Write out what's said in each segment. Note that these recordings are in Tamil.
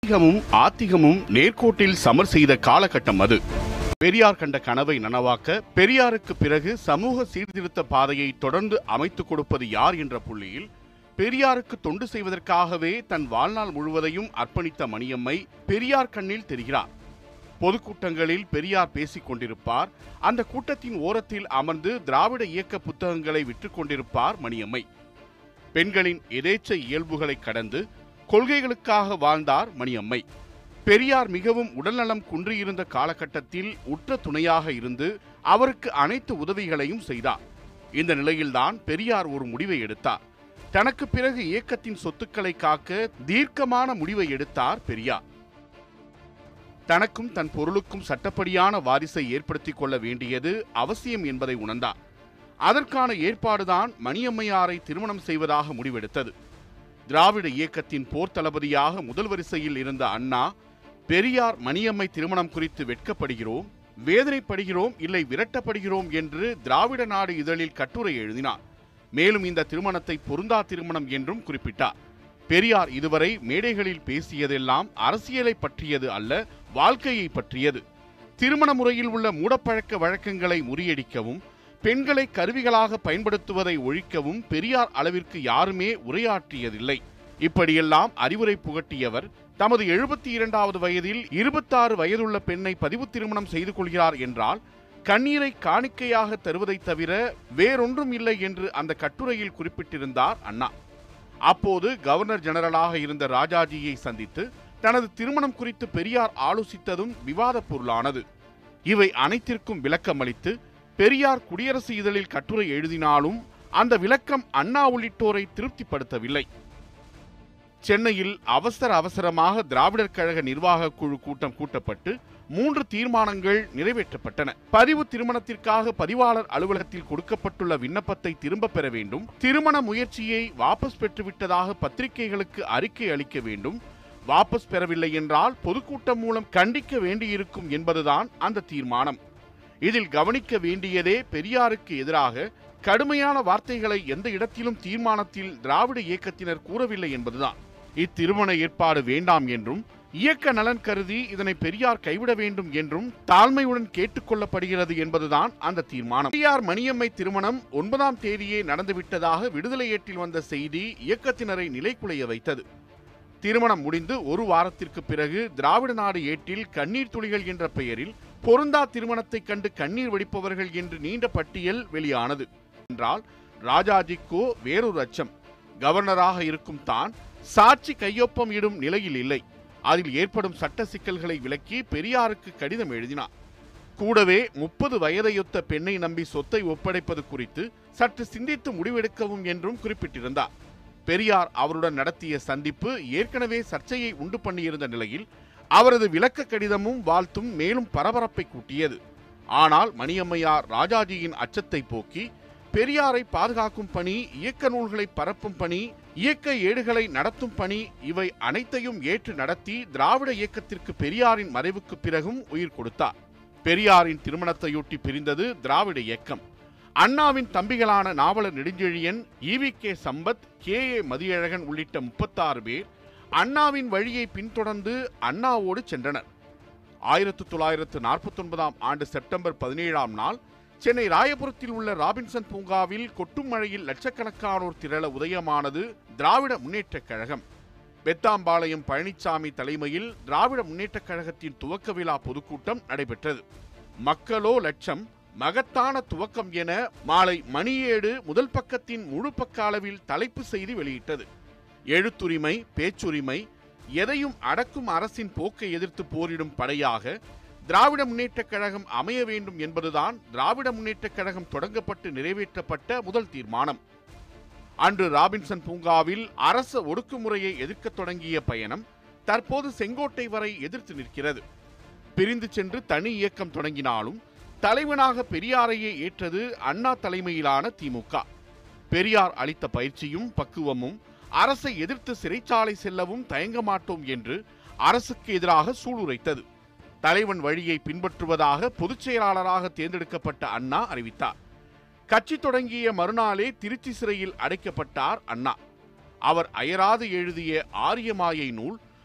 ஆன்மீகமும் ஆத்திகமும் நேர்கோட்டில் சமர் செய்த காலகட்டம் அது. பெரியார் கண்ட கனவை நனவாக்க பெரியாருக்கு பிறகு சமூக சீர்திருத்த பாதையை தொடர்ந்து அமைத்துக் கொடுப்பது யார் என்ற புள்ளியில் பெரியாருக்கு தொண்டு செய்வதற்காகவே தன் வாழ்நாள் முழுவதையும் அர்ப்பணித்த மணியம்மை பெரியார் கண்ணில் தெரிகிறார். பொதுக்கூட்டங்களில் பெரியார் பேசிக் கொண்டிருப்பார். அந்த கூட்டத்தின் ஓரத்தில் அமர்ந்து திராவிட இயக்க புத்தகங்களை விற்றுக் கொண்டிருப்பார் மணியம்மை. பெண்களின் எதேச்சை இயல்புகளை கடந்து கொள்கைகளுக்காக வாழ்ந்தார் மணியம்மை. பெரியார் மிகவும் உடல்நலம் குன்றியிருந்த காலகட்டத்தில் உற்ற துணையாக இருந்து அவருக்கு அனைத்து உதவிகளையும் செய்தார். இந்த நிலையில்தான் பெரியார் ஒரு முடிவை எடுத்தார். தனக்கு பிறகு இயக்கத்தின் சொத்துக்களை காக்க தீர்க்கமான முடிவை எடுத்தார் பெரியார். தனக்கும் தன் பொருளுக்கும் சட்டப்படியான வாரிசை ஏற்படுத்திக் கொள்ள வேண்டியது அவசியம் என்பதை உணர்ந்தார். அதற்கான ஏற்பாடுதான் மணியம்மையாரை திருமணம் செய்வதாக முடிவெடுத்தது. திராவிட இயக்கத்தின் போர் தளபதியாக முதல் வரிசையில் இருந்த அண்ணா, பெரியார் மணியம்மை திருமணம் குறித்து வெட்கப்படுகிறோம், வேதனைப்படுகிறோம், இல்லை விரட்டப்படுகிறோம் என்று திராவிட நாடு இதழில் கட்டுரை எழுதினார். மேலும் இந்த திருமணத்தை பொருந்தா திருமணம் என்றும் குறிப்பிட்டார். பெரியார் இதுவரை மேடைகளில் பேசியதெல்லாம் அரசியலை பற்றியது அல்ல, வாழ்க்கையை பற்றியது. திருமண முறையில் உள்ள மூடப்பழக்க வழக்கங்களை முறியடிக்கவும் பெண்களை கருவிகளாக பயன்படுத்துவதை ஒழிக்கவும் பெரியார் அளவிற்கு யாருமே உரையாற்றியதில்லை. இப்படியெல்லாம் அறிவுரை புகட்டியவர் தமது 72வது வயதில் 26 வயதுள்ள பெண்ணை பதிவு திருமணம் செய்து கொள்கிறார் என்றால் கண்ணீரை காணிக்கையாக தருவதை தவிர வேறொன்றும் இல்லை என்று அந்த கட்டுரையில் குறிப்பிட்டிருந்தார் அண்ணா. அப்போது கவர்னர் ஜெனரலாக இருந்த ராஜாஜியை சந்தித்து தனது திருமணம் குறித்து பெரியார் ஆலோசித்ததும் விவாத பொருளானது. இவை அனைத்திற்கும் விளக்கமளித்து பெரியார் குடியரசு இதழில் கட்டுரை எழுதினாலும் அந்த விளக்கம் அண்ணா உள்ளிட்டோரை திருப்திப்படுத்தவில்லை. சென்னையில் அவசரமாக திராவிடர் கழக நிர்வாக குழு கூட்டம் கூட்டப்பட்டு 3 தீர்மானங்கள் நிறைவேற்றப்பட்டன. பதிவு திருமணத்திற்காக பதிவாளர் அலுவலகத்தில் கொடுக்கப்பட்டுள்ள விண்ணப்பத்தை திரும்ப பெற வேண்டும், திருமண முயற்சியை வாபஸ் பெற்றுவிட்டதாக பத்திரிகைகளுக்கு அறிக்கை அளிக்க வேண்டும், வாபஸ் பெறவில்லை என்றால் பொதுக்கூட்டம் மூலம் கண்டிக்க வேண்டியிருக்கும் என்பதுதான் அந்த தீர்மானம். இதில் கவனிக்க வேண்டியதே பெரியாருக்கு எதிராக கடுமையான வார்த்தைகளை எந்த இடத்திலும் தீர்மானத்தில் திராவிட இயக்கத்தினர் கூறவில்லை என்பதுதான். இத்திருமண ஏற்பாடு வேண்டாம் என்றும் இயக்க நலன் கருதி இதனை பெரியார் கைவிட வேண்டும் என்றும் தாழ்மையுடன் கேட்டுக்கொள்ளப்படுகிறது என்பதுதான் அந்த தீர்மானம். பெரியார் மணியம்மை திருமணம் 9ஆம் தேதியே நடந்துவிட்டதாக விடுதலை ஏற்றில் வந்த செய்தி இயக்கத்தினரை நிலைக்குலைய வைத்தது. திருமணம் முடிந்து ஒரு வாரத்திற்கு பிறகு திராவிட நாடு ஏட்டில் கண்ணீர் துளிகள் என்ற பெயரில் பொருந்தா திருமணத்தை கண்டு கண்ணீர் வடிப்பவர்கள் என்று நீண்ட பட்டியல் வெளியானது. என்றால் ராஜாஜிக்கோ வேறொரு அச்சம். கவர்னராக இருக்கும் தான் சாட்சி கையொப்பம் இடும் நிலையில் இல்லை. அதில் ஏற்படும் சட்ட சிக்கல்களை விளக்கி பெரியாருக்கு கடிதம் எழுதினார். கூடவே 30 வயதையொத்த பெண்ணை நம்பி சொத்தை ஒப்படைப்பது குறித்து சற்று சிந்தித்து முடிவெடுக்கவும் என்றும் குறிப்பிட்டிருந்தார். பெரியார் அவருடன் நடத்திய சந்திப்பு ஏற்கனவே சர்ச்சையை உண்டு பண்ணியிருந்த நிலையில் அவரது விளக்க கடிதமும் வாழ்த்தும் மேலும் பரபரப்பை கூட்டியது. ஆனால் மணியம்மையார் ராஜாஜியின் அச்சத்தை போக்கி பெரியாரை பாதுகாக்கும் பணி, இயக்க நூல்களை பரப்பும் பணி, இயக்க ஏடுகளை நடத்தும் பணி இவை அனைத்தையும் ஏற்று நடத்தி திராவிட இயக்கத்திற்கு பெரியாரின் மறைவுக்கு பிறகும் உயிர் கொடுத்தார். பெரியாரின் திருமணத்தையொட்டி பிரிந்தது திராவிட இயக்கம். அண்ணாவின் தம்பிகளான நாவலர் நெடுஞ்செழியன், EVK சம்பத், KA மதியழகன் உள்ளிட்ட 36 பேர் அண்ணாவின் வழியை பின்தொடர்ந்து அண்ணாவோடு சென்றனர். 1949ஆம் ஆண்டு செப்டம்பர் 17ஆம் நாள் சென்னை ராயபுரத்தில் உள்ள ராபின்சன் பூங்காவில் கொட்டும் மழையில் லட்சக்கணக்கானோர் திரள உதயமானது திராவிட முன்னேற்றக் கழகம். பெத்தாம்பாளையம் பழனிசாமி தலைமையில் திராவிட முன்னேற்றக் கழகத்தின் துவக்க விழா பொதுக்கூட்டம் நடைபெற்றது. மக்களோ லட்சம், மகத்தான துவக்கம் என மாலை மணியேடு முதல் பக்கத்தின் முழு பக்க அளவில் தலைப்பு செய்தி வெளியிட்டது. எழுத்துரிமை, பேச்சுரிமை, எதையும் அடக்கும் அரசின் போக்கை எதிர்த்து போரிடும் படையாக திராவிட முன்னேற்றக் கழகம் அமைய வேண்டும் என்பதுதான் திராவிட முன்னேற்றக் கழகம் தொடங்கப்பட்டு நிறைவேற்றப்பட்ட முதல் தீர்மானம். அன்று ராபின்சன் பூங்காவில் அரச ஒடுக்குமுறையை எதிர்க்க தொடங்கிய பயணம் தற்போது செங்கோட்டை வரை எதிர்த்து நிற்கிறது. பிரிந்து சென்று தனி இயக்கம் தொடங்கினாலும் தலைவனாக பெரியாரையே ஏற்றது அண்ணா தலைமையிலான திமுக. பெரியார் அளித்த பயிற்சியும் பக்குவமும் அரசை எதிர்த்து சிறைச்சாலை செல்லவும் தயங்க மாட்டோம் என்று அரசுக்கு எதிராக சூளுரைத்தது. தலைவன் வழியை பின்பற்றுவதாக பொதுச் செயலாளராக தேர்ந்தெடுக்கப்பட்ட அண்ணா அறிவித்தார். கட்சி தொடங்கிய மறுநாளே திருச்சி சிறையில் அடைக்கப்பட்டார் அண்ணா. அவர் அயராது எழுதிய ஆரியமாயை நூல்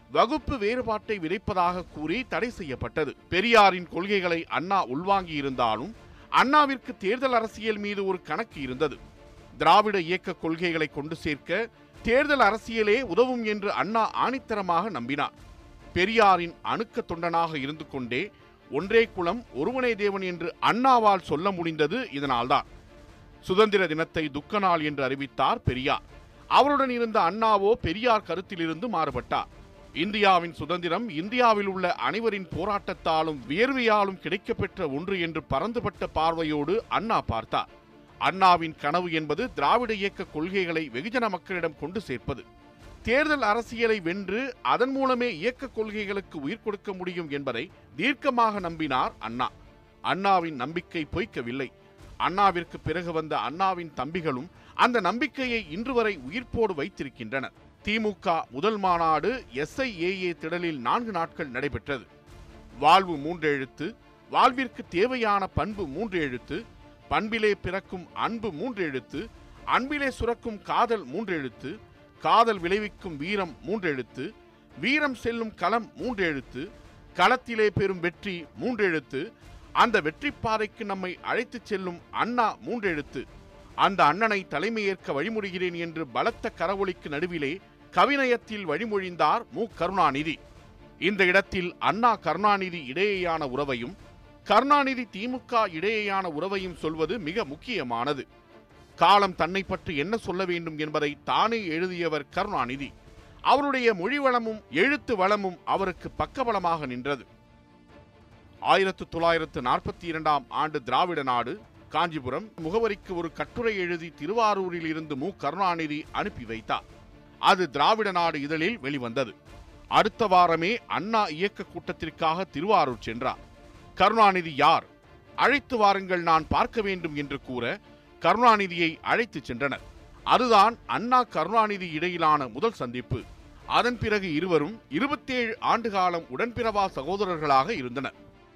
வகுப்பு வேறுபாட்டை விதைப்பதாக கூறி தடை செய்யப்பட்டது. பெரியாரின் கொள்கைகளை அண்ணா உள்வாங்கி இருந்தாலும் அண்ணாவிற்கு தேர்தல் அரசியல் மீது ஒரு கணக்கு இருந்தது. திராவிட இயக்க கொள்கைகளை கொண்டு சேர்க்க தேர்தல் அரசியலே உதவும் என்று அண்ணா ஆணித்தரமாக நம்பினார். பெரியாரின் அணுக்க தொண்டனாக இருந்து கொண்டே ஒன்றே குலம் ஒருவனே தேவன் என்று அண்ணாவால் சொல்ல முடிந்தது இதனால்தான். சுதந்திர தினத்தை துக்க நாள் என்று அறிவித்தார் பெரியார். அவருடன் இருந்த அண்ணாவோ பெரியார் கருத்திலிருந்து மாறுபட்டார். இந்தியாவின் சுதந்திரம் இந்தியாவில் உள்ள அனைவரின் போராட்டத்தாலும் வியர்வையாலும் கிடைக்கப்பெற்ற ஒன்று என்று பரந்துபட்ட பார்வையோடு அண்ணா பார்த்தார். அண்ணாவின் கனவு என்பது திராவிட இயக்க கொள்கைகளை வெகுஜன மக்களிடம் கொண்டு சேர்ப்பது. தேர்தல் அரசியலை வென்று அதன் மூலமே இயக்க கொள்கைகளுக்கு உயிர் கொடுக்க முடியும் என்பதை தீர்க்கமாக நம்பினார் அண்ணா. அண்ணாவின் நம்பிக்கை பொய்க்கவில்லை. அண்ணாவிற்கு பிறகு வந்த அண்ணாவின் தம்பிகளும் அந்த நம்பிக்கையை இன்று வரை உயிர்ப்போடு வைத்திருக்கின்றனர். திமுக முதல் மாநாடு SIAA திடலில் 4 நாட்கள் நடைபெற்றது. வாழ்வு 3 எழுத்து, வாழ்விற்கு தேவையான பண்பு 3 எழுத்து, பண்பிலே பிறக்கும் அன்பு 3 எழுத்து, அன்பிலே சுரக்கும் காதல் 3 எழுத்து, காதல் விளைவிக்கும் வீரம் 3 எழுத்து, வீரம் செல்லும் களம் 3 எழுத்து, களத்திலே பெறும் வெற்றி 3 எழுத்து, அந்த வெற்றி பாதைக்கு நம்மை அழைத்துச் செல்லும் அண்ணா 3 எழுத்து. அந்த அண்ணனை தலைமையேற்க வழிமொழிகிறேன் என்று பலத்த கரவொலிக்கு நடுவிலே கவிநயத்தில் வழிமொழிந்தார் மு. கருணாநிதி. இந்த இடத்தில் அண்ணா கருணாநிதி இடையேயான உறவையும் கருணாநிதி திமுக இடையேயான உறவையும் சொல்வது மிக முக்கியமானது. காலம் தன்னை பற்றி என்ன சொல்ல வேண்டும் என்பதை தானே எழுதியவர் கருணாநிதி. அவருடைய மொழி வளமும் எழுத்து வளமும் அவருக்கு பக்கபலமாக நின்றது. 1942ஆம் ஆண்டு திராவிட நாடு காஞ்சிபுரம் முகவரிக்கு ஒரு கட்டுரை எழுதி திருவாரூரில் இருந்து மு. கருணாநிதி அனுப்பி வைத்தார். அது திராவிட நாடு இதழில் வெளிவந்தது. அடுத்த வாரமே அண்ணா இயக்க கூட்டத்திற்காக திருவாரூர் சென்றார். கருணாநிதி யார்? அழைத்து வாருங்கள், நான் பார்க்க வேண்டும் என்று கூற கருணாநிதியை அழைத்து சென்றனர். அதுதான் அண்ணா கருணாநிதி இடையிலான முதல் சந்திப்பு. அதன் பிறகு இருவரும் 27 ஆண்டு காலம் உடன்பிறவா சகோதரர்களாக இருந்தனர்.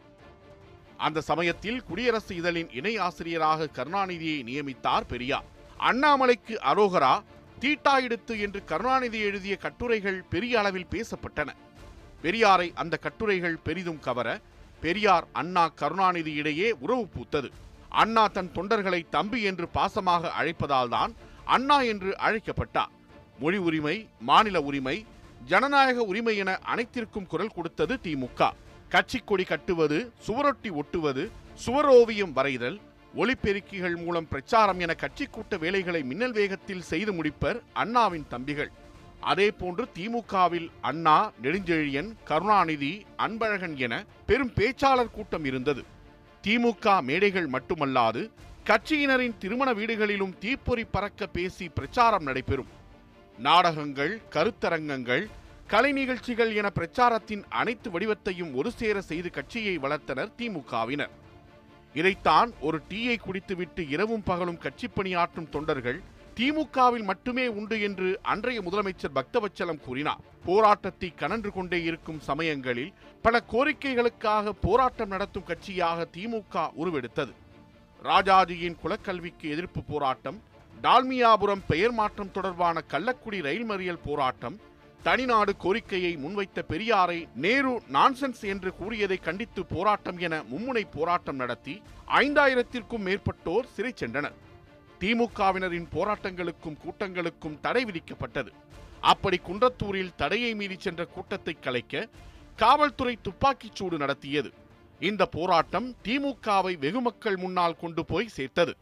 அந்த சமயத்தில் குடியரசு இதழின் இணை ஆசிரியராக கருணாநிதியை நியமித்தார் பெரியார். அண்ணாமலைக்கு அரோகரா, தீட்டா எடுத்து என்று கருணாநிதி எழுதிய கட்டுரைகள் பெரிய அளவில் பேசப்பட்டன. பெரியாரை அந்த கட்டுரைகள் பெரிதும் கவர பெரியார் அண்ணா கருணாநிதி இடையே உறவு பூத்தது. அண்ணா தன் தொண்டர்களை தம்பி என்று பாசமாக அழைப்பதால் தான் அண்ணா என்று அழைக்கப்பட்டார். மொழி உரிமை, மாநில உரிமை, ஜனநாயக உரிமை என அனைத்திற்கும் குரல் கொடுத்தது திமுக. கட்சி கொடி கட்டுவது, சுவரொட்டி ஒட்டுவது, சுவரோவியம் வரைதல், ஒலிபெருக்கிகள் மூலம் பிரச்சாரம் என கட்சி கூட்ட வேலைகளை மின்னல் வேகத்தில் செய்து முடிப்பர் அண்ணாவின் தம்பிகள். அதே போன்று திமுகவில் அண்ணா, நெடுஞ்செழியன், கருணாநிதி, அன்பழகன் என பெரும் பேச்சாளர் கூட்டம் இருந்தது. திமுக மேடைகள் மட்டுமல்லாது கட்சியினரின் திருமண வீடுகளிலும் தீப்பொறி பறக்க பேசி பிரச்சாரம் நடைபெறும். நாடகங்கள், கருத்தரங்கங்கள், கலை நிகழ்ச்சிகள் என பிரச்சாரத்தின் அனைத்து வடிவத்தையும் ஒரு சேர செய்து கட்சியை வளர்த்தனர் திமுகவினர். இதைத்தான் ஒரு டீயை குடித்துவிட்டு இரவும் பகலும் கட்சி பணியாற்றும் தொண்டர்கள் திமுகவில் மட்டுமே உண்டு என்று அன்றைய முதலமைச்சர் பக்தவச்சலம் கூறினார். போராட்டத்தை கனன்று கொண்டே இருக்கும் சமயங்களில் பல கோரிக்கைகளுக்காக போராட்டம் நடத்தும் கட்சியாக திமுக உருவெடுத்தது. ராஜாஜியின் குலக்கல்விக்கு எதிர்ப்பு போராட்டம், டால்மியாபுரம் பெயர் மாற்றம் தொடர்பான கள்ளக்குடி ரயில் மறியல் போராட்டம், தனிநாடு கோரிக்கையை முன்வைத்த பெரியாரை நேரு நான்சென்ஸ் என்று கூறியதை கண்டித்து போராட்டம் என மும்முனை போராட்டம் நடத்தி 5000த்திற்கும் மேற்பட்டோர் சிறை சென்றனர். திமுகவினரின் போராட்டங்களுக்கும் கூட்டங்களுக்கும் தடை விதிக்கப்பட்டது. அப்படி குன்றத்தூரில் தடையை மீறி சென்ற கூட்டத்தை கலைக்க காவல்துறை துப்பாக்கிச் சூடு நடத்தியது. இந்த போராட்டம் திமுகவை வெகுமக்கள் முன்னால் கொண்டு போய் சேர்த்தது.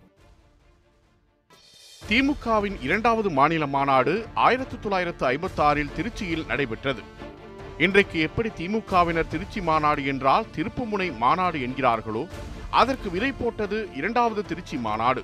திமுகவின் 2வது மாநில மாநாடு 1956இல் திருச்சியில் நடைபெற்றது. இன்றைக்கு எப்படி திமுகவினர் திருச்சி மாநாடு என்றால் திருப்புமுனை மாநாடு என்கிறார்களோ, அதற்கு விதை போட்டது 2வது திருச்சி மாநாடு.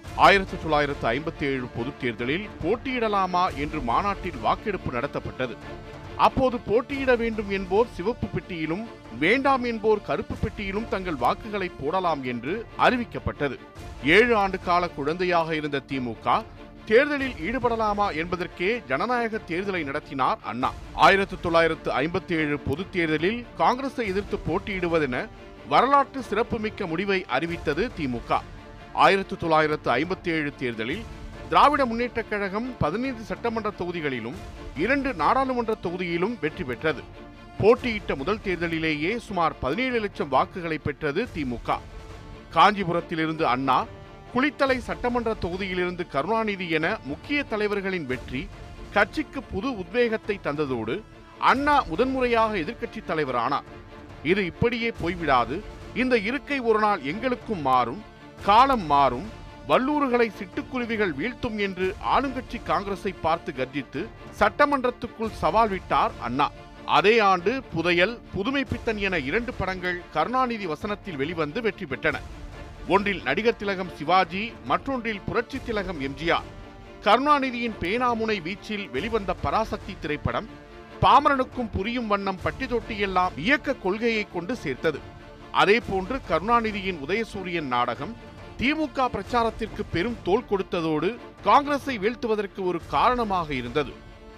1957 பொதுத் தேர்தலில் போட்டியிடலாமா என்று மாநாட்டில் வாக்கெடுப்பு நடத்தப்பட்டது. அப்போது போட்டியிட வேண்டும் என்போர் சிவப்பு பெட்டியிலும், வேண்டாம் என்போர் கருப்பு பெட்டியிலும் தங்கள் வாக்குகளை போடலாம் என்று அறிவிக்கப்பட்டது. 7 ஆண்டு கால குழந்தையாக இருந்த திமுக தேர்தலில் ஈடுபடலாமா என்பதற்கே ஜனநாயக தேர்தலை நடத்தினார் அண்ணா. 1957 பொதுத் தேர்தலில் காங்கிரஸை எதிர்த்து போட்டியிடுவதென வரலாற்று சிறப்புமிக்க முடிவை அறிவித்தது திமுக. 1957 தேர்தலில் திராவிட முன்னேற்றக் கழகம் 15 சட்டமன்ற தொகுதிகளிலும் 2 நாடாளுமன்ற தொகுதியிலும் வெற்றி பெற்றது. போட்டியிட்ட முதல் தேர்தலிலேயே சுமார் 17 லட்சம் வாக்குகளை பெற்றது திமுக. காஞ்சிபுரத்திலிருந்து அண்ணா, குளித்தலை சட்டமன்ற தொகுதியிலிருந்து கருணாநிதி என முக்கிய தலைவர்களின் வெற்றி கட்சிக்கு புது உத்வேகத்தை தந்ததோடு அண்ணா முதன்முறையாக எதிர்க்கட்சி தலைவரானார். இது இப்படியே போய்விடாது. இந்த இருக்கை ஒரு நாள் எங்களுக்கும் மாறும், காலம் மாறும், வல்லூறுகளை சிட்டுக்குருவிகள் வீழ்த்தும் என்று ஆளுங்கட்சி காங்கிரஸை பார்த்து கர்ஜித்து சட்டமன்றத்துக்குள் சவால் விட்டார் அண்ணா. அதே ஆண்டு புதையல், புதுமை பித்தன் என 2 படங்கள் கருணாநிதி வசனத்தில் வெளிவந்து வெற்றி பெற்றன. ஒன்றில் நடிகர் திலகம் சிவாஜி, மற்றொன்றில் புரட்சி திலகம் எம்ஜிஆர். கருணாநிதியின் பேனாமுனை வீச்சில் வெளிவந்த பராசக்தி திரைப்படம் பாமரனுக்கும் புரியும் வண்ணம் பட்டி தொட்டியெல்லாம் இயக்க கொள்கையை கொண்டு சேர்த்தது. அதே போன்று கருணாநிதியின் உதயசூரியன் நாடகம் திமுக பிரச்சாரத்திற்கு பெரும் தோள் கொடுத்ததோடு காங்கிரஸை வீழ்த்துவதற்கு ஒரு காரணமாக இருந்தது.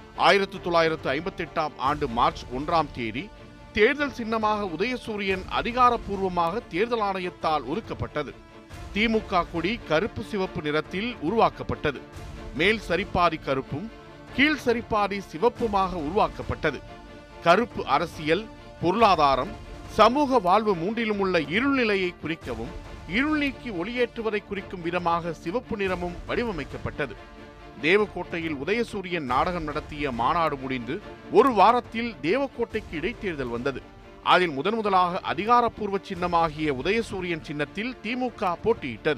1958ஆம் ஆண்டு மார்ச் 1ஆம் தேதி தேர்தல் சின்னமாக உதயசூரியன் அதிகாரப்பூர்வமாக தேர்தல் ஆணையத்தால் ஒதுக்கப்பட்டது. திமுக கொடி கருப்பு சிவப்பு நிறத்தில் உருவாக்கப்பட்டது. மேல் சரிப்பாதி கருப்பும் கீழ் சரிப்பாதி சிவப்புமாக உருவாக்கப்பட்டது. கருப்பு அரசியல், பொருளாதாரம், சமூக வாழ்வு மூன்றிலும் உள்ள இருள்நிலையை குறிக்கவும் இருள் நீக்கி ஒளியேற்றுவதை குறிக்கும் விதமாக சிவப்பு நிறமும் வடிவமைக்கப்பட்டது. தேவக்கோட்டையில் உதயசூரியன் நாடகம் நடத்திய மாநாடு முடிந்து ஒரு வாரத்தில் தேவக்கோட்டைக்கு இடைத்தேர்தல் வந்தது. அதில் முதலாக அதிகாரப்பூர்வ சின்னமாகிய உதயசூரியன் சின்னத்தில் திமுக போட்டியிட்டது.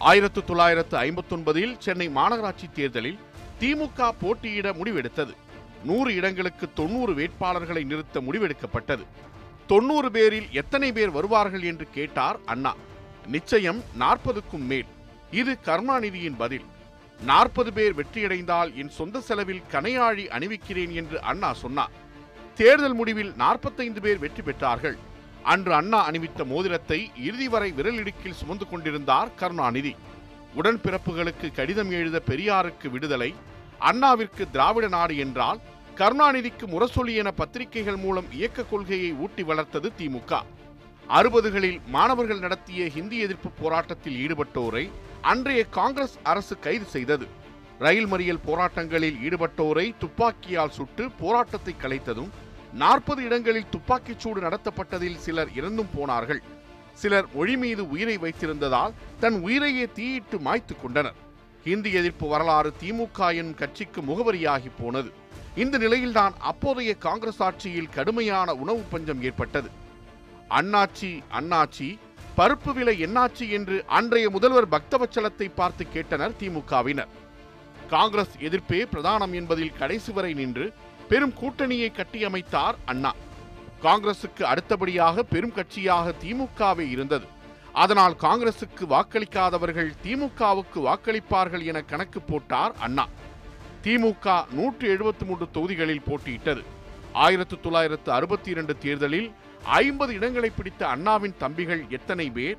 1959இல் சென்னை மாநகராட்சி தேர்தலில் திமுக போட்டியிட முடிவெடுத்தது. 100 இடங்களுக்கு 90 வேட்பாளர்களை நிறுத்த முடிவெடுக்கப்பட்டது. 90 பேரில் எத்தனை பேர் வருவார்கள் என்று கேட்டார் அண்ணா. நிச்சயம் 40க்கும் மேல். இது கருணாநிதியின் பதில். 40 பேர் வெற்றியடைந்தால் என் சொந்த செலவில் கனையாழி அணிவிக்கிறேன் என்று அண்ணா சொன்னார். தேர்தல் முடிவில் 45 பேர் வெற்றி பெற்றார்கள். அன்று அண்ணா அணிவித்த மோதிரத்தை இறுதி வரை விரலிடுக்கில் சுமந்து கொண்டிருந்தார் கருணாநிதி. உடன்பிறப்புகளுக்கு கடிதம் எழுத பெரியாருக்கு விடுதலை, அண்ணாவிற்கு திராவிட நாடு என்றால் கருணாநிதிக்கு முரசொலி என பத்திரிகைகள் மூலம் இயக்க கொள்கையை ஊட்டி வளர்த்தது திமுக. 60களில் மாணவர்கள் நடத்திய ஹிந்தி எதிர்ப்பு போராட்டத்தில் ஈடுபட்டோரை அன்றைய காங்கிரஸ் அரசு கைது செய்தது. ரயில் மறியல் போராட்டங்களில் ஈடுபட்டோரை துப்பாக்கியால் சுட்டு போராட்டத்தை கலைத்ததும் 40 இடங்களில் துப்பாக்கிச் சூடு நடத்தப்பட்டதில் சிலர் இறந்தும் போனார்கள். சிலர் மொழி மீது உயிரை வைத்திருந்ததால் தன் உயிரையே தீயிட்டு மாய்த்து கொண்டனர். ஹிந்தி எதிர்ப்பு வரலாறு திமுக எனும் கட்சிக்கு முகவரியாகி போனது. இந்த நிலையில்தான் அப்போதைய காங்கிரஸ் ஆட்சியில் கடுமையான உணவு பஞ்சம் ஏற்பட்டது. அண்ணாச்சி அண்ணாச்சி, பருப்பு விலை என்னாச்சி என்று அன்றைய முதல்வர் பக்தவச்சலத்தை பார்த்து கேட்டனர் திமுகவினர். காங்கிரஸ் எதிர்ப்பே பிரதானம் என்பதில் கடைசி வரை நின்று பெரும் கூட்டணியை கட்டியமைத்தார் அண்ணா. காங்கிரசுக்கு அடுத்தபடியாக பெரும் கட்சியாக திமுகவே இருந்தது. அதனால் காங்கிரசுக்கு வாக்களிக்காதவர்கள் திமுகவுக்கு வாக்களிப்பார்கள் என கணக்கு போட்டார் அண்ணா. திமுக 173 தொகுதிகளில் போட்டியிட்டது. 1962 தேர்தலில் 50 இடங்களை பிடித்த அண்ணாவின் தம்பிகள் எத்தனை பேர்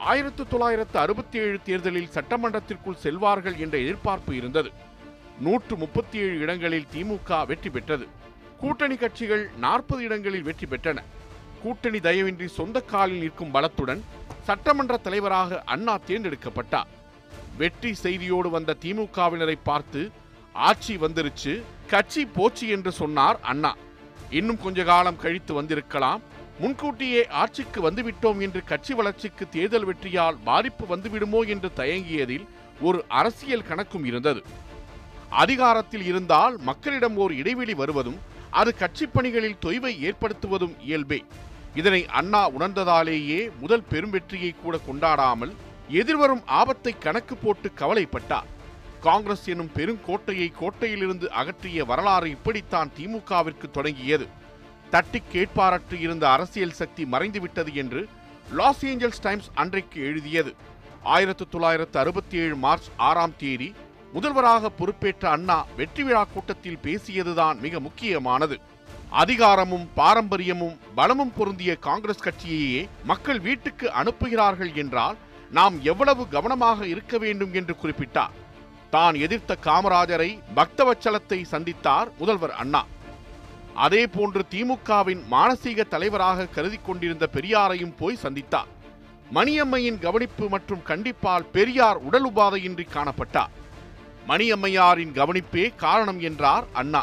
1967 தேர்தலில் சட்டமன்றத்திற்குள் செல்வார்கள் என்ற எதிர்பார்ப்பு இருந்தது. 137 இடங்களில் திமுக வெற்றி பெற்றது. கூட்டணி கட்சிகள் 40 இடங்களில் வெற்றி பெற்றன. கூட்டணி தயவின்றி சொந்த காலில் நிற்கும் பலத்துடன் சட்டமன்ற தலைவராக அண்ணா தேர்ந்தெடுக்கப்பட்டார். வெற்றி செய்தியோடு வந்த திமுகவினரை பார்த்து ஆட்சி வந்துருச்சு, கட்சி போச்சு என்று சொன்னார் அண்ணா. இன்னும் கொஞ்ச காலம் கழித்து வந்திருக்கலாம், முன்கூட்டியே ஆட்சிக்கு வந்துவிட்டோம் என்று கட்சி வளர்ச்சிக்கு தேர்தல் வெற்றியால் பாதிப்பு வந்துவிடுமோ என்று தயங்கியதில் ஒரு அரசியல் கணக்கும் இருந்தது. அதிகாரத்தில் இருந்தால் மக்களிடம் ஓர் இடைவெளி வருவதும் அது கட்சி பணிகளில் தொய்வை ஏற்படுத்துவதும் இயல்பே. இதனை அண்ணா உணர்ந்ததாலேயே முதல் பெரும் வெற்றியை கூட கொண்டாடாமல் எதிர்வரும் ஆபத்தை கணக்கு போட்டு கவலைப்பட்டார். காங்கிரஸ் எனும் பெருங்கோட்டையை கோட்டையிலிருந்து அகற்றிய வரலாறு இப்படித்தான் திமுகவிற்கு தொடங்கியது. தட்டி கேட்பாரற்று இருந்த அரசியல் சக்தி மறைந்துவிட்டது என்று லாஸ் ஏஞ்சல்ஸ் டைம்ஸ் அன்றைக்கு எழுதியது. 1967 மார்ச் 6ஆம் தேதி முதல்வராக பொறுப்பேற்ற அண்ணா வெற்றி விழா கூட்டத்தில் பேசியதுதான் மிக முக்கியமானது. அதிகாரமும் பாரம்பரியமும் பலமும் பொருந்திய காங்கிரஸ் கட்சியையே மக்கள் வீட்டுக்கு அனுப்புகிறார்கள் என்றால் நாம் எவ்வளவு கவனமாக இருக்க வேண்டும் என்று குறிப்பிட்டார். தான் எதிர்த்த காமராஜரை பக்தவச்சலத்தை சந்தித்தார் முதல்வர் அண்ணா. அதே போன்று திமுகவின் மானசீக தலைவராக கருதி கொண்டிருந்த பெரியாரையும் போய் சந்தித்தார். மணியம்மையின் கவனிப்பு மற்றும் கண்டிப்பால் பெரியார் உடல் உபாதையின்றி காணப்பட்டார். மணியம்மையாரின் கவனிப்பே காரணம் என்றார் அண்ணா.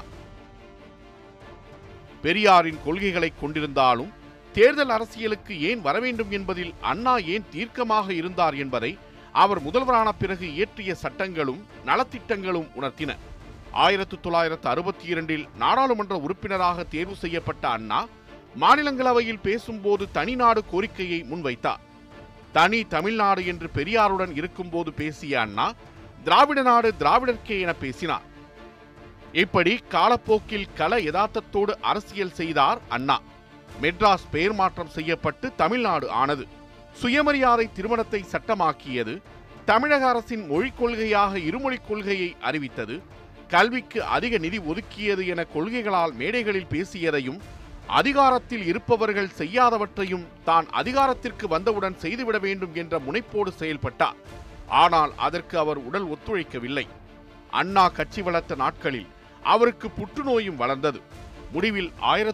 பெரியாரின் கொள்கைகளை கொண்டிருந்தாலும் தேர்தல் அரசியலுக்கு ஏன் வரவேண்டும் என்பதில் அண்ணா ஏன் தீர்க்கமாக இருந்தார் என்பதை அவர் முதல்வரான பிறகு இயற்றிய சட்டங்களும் நலத்திட்டங்களும் உணர்த்தின. 1962 நாடாளுமன்ற உறுப்பினராக தேர்வு செய்யப்பட்ட அண்ணா மாநிலங்களவையில் பேசும்போது தனிநாடு கோரிக்கையை முன்வைத்தார். தனி தமிழ்நாடு என்று பெரியாருடன் இருக்கும்போது பேசிய அண்ணா திராவிட நாடு திராவிடர்க்கே என பேசினார். இப்படி காலப்போக்கில் கள யதார்த்தத்தோடு அரசியல் செய்தார் அண்ணா. மெட்ராஸ் பெயர் மாற்றம் செய்யப்பட்டு தமிழ்நாடு ஆனது. சுயமரியாதை திருமணத்தை சட்டமாக்கியது. தமிழக அரசின் மொழிக் கொள்கையாக இருமொழிக் கொள்கையை அறிவித்தது. கல்விக்கு அதிக நிதி ஒதுக்கியது என கொள்கைகளால் மேடைகளில் பேசியதையும் அதிகாரத்தில் இருப்பவர்கள் செய்யாதவற்றையும் தான் அதிகாரத்திற்கு வந்தவுடன் செய்துவிட வேண்டும் என்ற முனைப்போடு செயல்பட்டார். ஆனால் அதற்கு அவர் உடல் ஒத்துழைக்கவில்லை. அண்ணா கட்சி வளர்த்த நாட்களில் அவருக்கு புற்றுநோயும் வளர்ந்தது. முடிவில்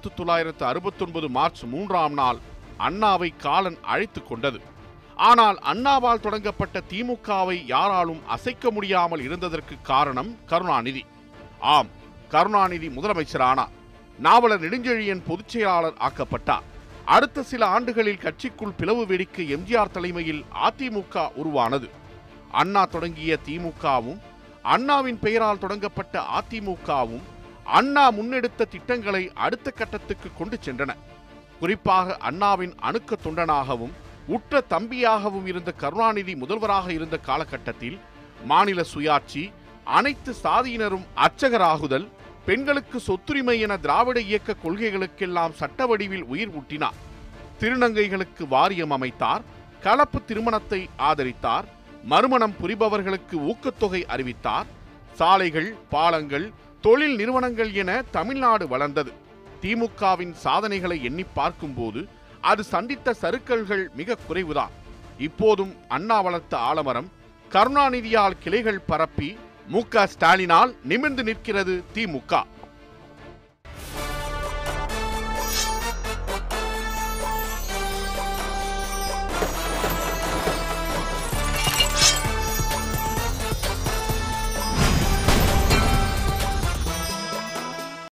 1969 மார்ச் 3ஆம் நாள் அண்ணாவை காலன் அழைத்துக் கொண்டது. ஆனால் அண்ணாவால் தொடங்கப்பட்ட திமுகவை யாராலும் அசைக்க முடியாமல் இருந்ததற்கு காரணம் கருணாநிதி. ஆம், கருணாநிதி முதலமைச்சரானார். நாவலர் நெடுஞ்செழியன் பொதுச் செயலாளர் ஆக்கப்பட்டார். அடுத்த சில ஆண்டுகளில் கட்சிக்குள் பிளவு வெடிக்க எம்ஜிஆர் தலைமையில் அதிமுக உருவானது. அண்ணா தொடங்கிய திமுகவும் அண்ணாவின் பெயரால் தொடங்கப்பட்ட அதிமுகவும் அண்ணா முன்னெடுத்த திட்டங்களை அடுத்த கட்டத்துக்கு கொண்டு சென்றன. குறிப்பாக அண்ணாவின் அணுக்க தொண்டனாகவும் உற்ற தம்பியாகவும் இருந்த கருணாநிதி முதல்வராக இருந்த காலகட்டத்தில் மாநில சுயாட்சி, அனைத்து சாதியினரும் அர்ச்சகராகுதல், பெண்களுக்கு சொத்துரிமை என திராவிட இயக்க கொள்கைகளுக்கெல்லாம் சட்ட வடிவில் உயிர் ஊட்டினார். திருநங்கைகளுக்கு வாரியம் அமைத்தார். கலப்பு திருமணத்தை ஆதரித்தார். மறுமணம் புரிபவர்களுக்கு ஊக்கத்தொகை அறிவித்தார். சாலைகள், பாலங்கள், தொழில் நிறுவனங்கள் என தமிழ்நாடு வளர்ந்தது. திமுகவின் சாதனைகளை எண்ணி பார்க்கும்போது அது சந்தித்த சறுக்கல்கள் மிக குறைவுதான். இப்போதும் அண்ணா வளர்த்த ஆலமரம் கருணாநிதியால் கிளைகள் பரப்பி மு.க. ஸ்டாலினால் நிமிர்ந்து நிற்கிறது திமுக.